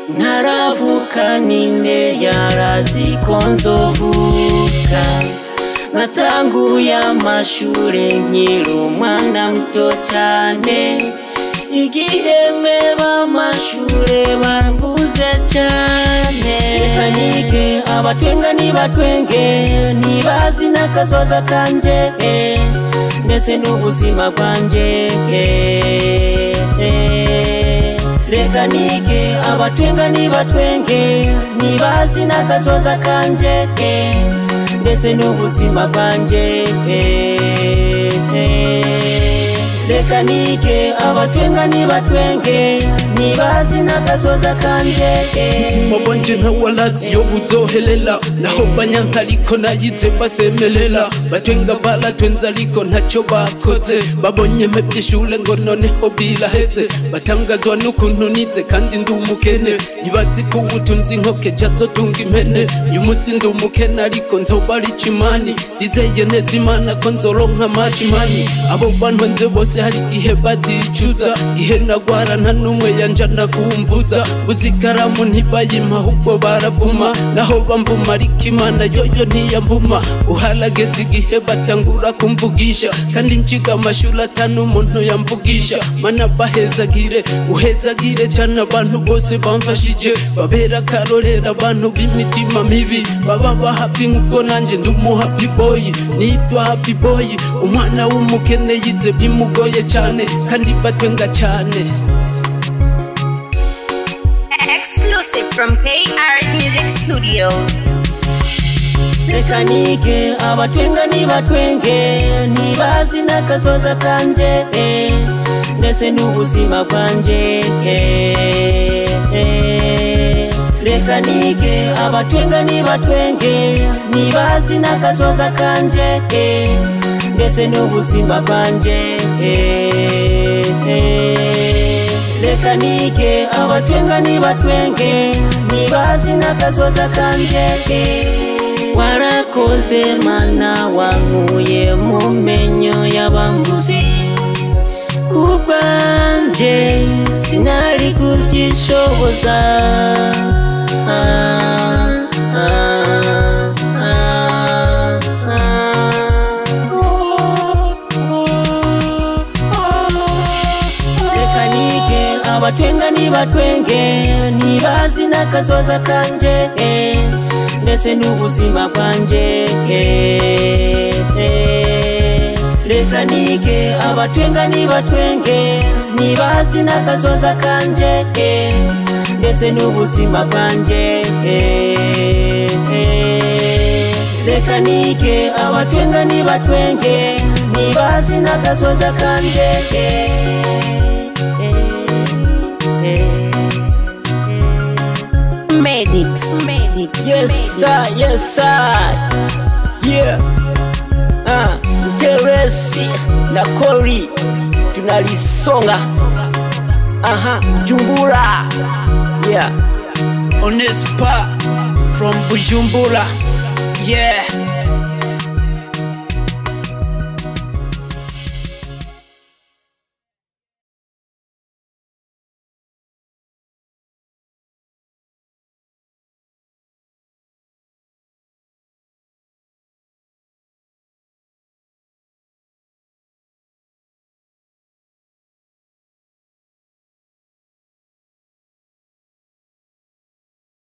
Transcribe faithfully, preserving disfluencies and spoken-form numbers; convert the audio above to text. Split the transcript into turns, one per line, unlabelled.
Naravuka nine yaraziko nzovuka Natanguye amashure nkiri umwana muto cyane Igiheme b'amashure baramvuze cyane Kanike abatwenga nibatwenge Nibazi n'akazoza kanje Ndetse n'ubuzima bwanje Reka nige abatwenga nibatwenge Nibazi n'akazoza kanje Ndetse n'ubuzima bwanje Reka nige abatwenga nibatwenge Nibazi n'akazoza kanje
Mabanje ntawalazi yo buzohelela Naho banyankariko nayize basemelela Batwenga balatwenza ariko ntacyo bakoze Babonye mepye ishure ngo noneho biraheze Batangazwa n'ukuntu nize kandi ndi umukene Ntibazi ko ubutunzi nkoke cazotunga impene Uyu munsi ndi umukene ariko nzoba ari cimani Ndizeye neza Imana ko nzoronka amacimani Abo bantu nze bose hari igihe bazicuza Ihe nagwara nta n'umwe yanjana kumvuza Uzikaramu ntibayimpa ahubwo baravuma Naho bamvuma ariko Imana yoyo ntiyamvuma Uharageze igihe batangura kumvugisha Kandi nciga amashuri atanu umuntu yamvugisha Mana bahezagire uhezagire cyane abantu bose bamfashije Babera akarorero abantu b'imitima mibi Baba bahappy nk'uko nanjye ndi umu happy boy Nitwa happy boy umwana w'umukene yize bimugoye cyane kandi batwenga cyane
Exclusive from K R Music Studios.
Reka nige abatwenga nibatwenge Nibazi n'akazoza kanje Ndetse n'ubuzima bwanje Reka nige abatwenga nibatwenge Nibazi n'akazoza kanje Ndetse n'ubuzima bwanje Reka nige abatwenga nibatwenge Nibazi n'akazoza kanje Warakoze Mana wankuye mu menyo y'abambuzi Kubwanje sinari kubyishoboza ah, ah, ah, ah. Reka nige abatwenga nibatwenge Nibazi n'akazoza kanje Ndetse n'ubuzima bwanje Reka nige abatwenga nibatwenge Nibazi n'akazoza kanje Ndetse n'ubuzima bwanje Reka nige abatwenga nibatwenge Nibazi n'akazoza kanje
Medix.
Yes sir, yes sir. Yeah. Ah, Teresi na Kori tunalisonga. Aha, Jumbura. Yeah.
Onespa from Bujumbura. Yeah.